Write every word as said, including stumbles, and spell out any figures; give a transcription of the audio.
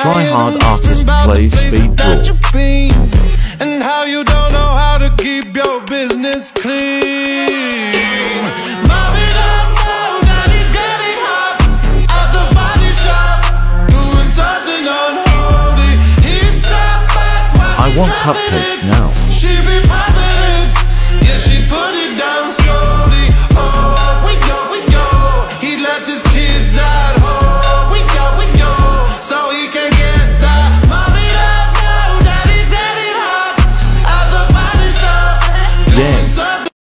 try-hard artist plays speed draw. And how you don't know how to keep your business clean. Mommy don't know daddy's getting hot at the body shop, doing something unholy. He stepped back while I want cupcakes now.